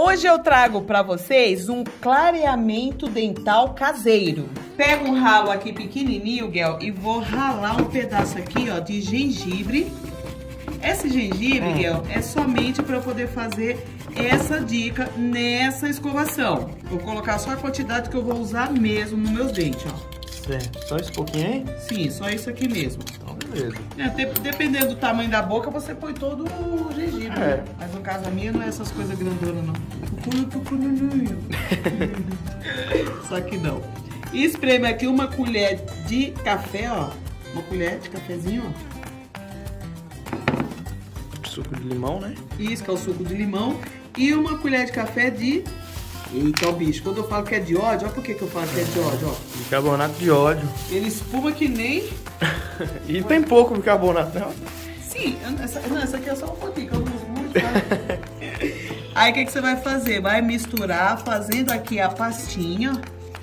Hoje eu trago para vocês um clareamento dental caseiro. Pego um ralo aqui pequenininho, Guel, e vou ralar um pedaço aqui, ó, de gengibre. Esse gengibre, Guel, é somente para eu poder fazer essa dica nessa escovação. Vou colocar só a quantidade que eu vou usar mesmo nos meus dentes, ó. Certo. Só esse pouquinho, hein? Sim, só isso aqui mesmo. Então, beleza. Dependendo do tamanho da boca, você põe todo o gengibre. É. Mas no caso a minha não é essas coisas grandonas, não. Só que não. E espreme aqui uma colher de café, ó. Uma colher de cafezinho, ó. Suco de limão, né? Isso, que é o suco de limão. E uma colher de café de... Eita, o bicho. Quando eu falo que é de óleo, olha por que eu falo que é de óleo, ó. Bicarbonato de óleo. Ele espuma que nem... E tem pouco bicarbonato, não? Sim, essa aqui é só um pouquinho, que eu não uso muito, tá? Aí o que você vai fazer? Vai misturar, fazendo aqui a pastinha.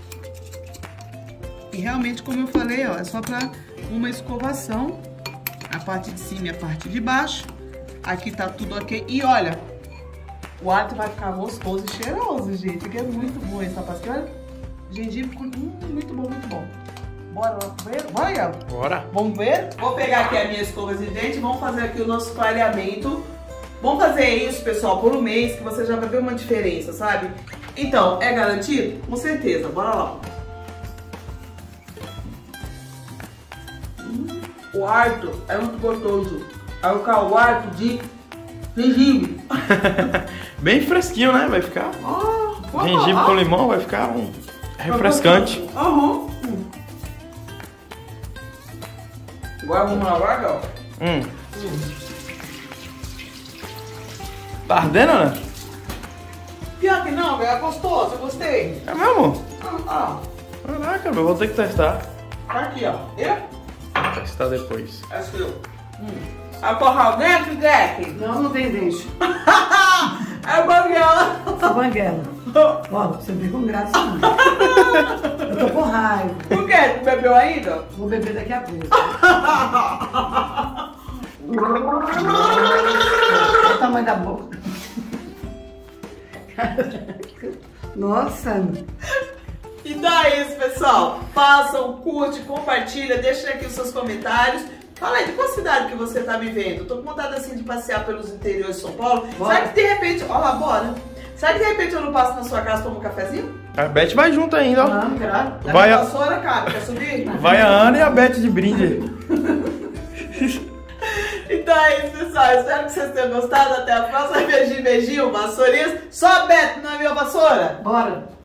E realmente, como eu falei, ó, é só pra uma escovação. A parte de cima e a parte de baixo. Aqui tá tudo ok. E olha, o hálito vai ficar gostoso e cheiroso, gente. Que é muito bom essa pastinha. Olha, gengibre, muito bom, muito bom. Bora lá ver? Bora, Guel? Bora. Vamos ver? Vou pegar aqui a minha escova de dente e vamos fazer aqui o nosso clareamento. Vamos fazer isso, pessoal, por um mês, que você já vai ver uma diferença, sabe? Então, é garantido? Com certeza. Bora lá. O hálito é muito gostoso. Aí eu coloco o hálito de gengibre. Bem fresquinho, né? Vai ficar. Gengibre com limão vai ficar refrescante. Aham. Agora vamos lavar, Gal? Tá ardendo, né? Pior que não, é gostoso, eu gostei. É mesmo? Caraca, eu vou ter que testar. tá aqui, ó. Eu? Vou testar depois. É seu. A porra dentro, Jack? Não, não tem dente. É banguela. É banguela. Ó, você vem com graça não. Eu tô com raiva. Por quê? Tu bebeu ainda? Vou beber daqui a pouco. Olha o tamanho da boca. Nossa. Então é isso, pessoal. Façam, curte, compartilha, deixem aqui os seus comentários. Fala aí, de qual cidade que você tá me vendo? Tô com vontade assim de passear pelos interiores de São Paulo. Bora. Será que de repente... Olha lá, bora. Será que de repente eu não passo na sua casa e tomo um cafezinho? A Beth vai junto ainda, ó. Não, claro. Vai a... vassoura, cara, quer subir? Vai a Ana e a Beth de brinde. Então é isso, pessoal. Espero que vocês tenham gostado. Até a próxima. Beijinho, beijinho, vassourinhas. Só a Beth, não é minha vassoura? Bora.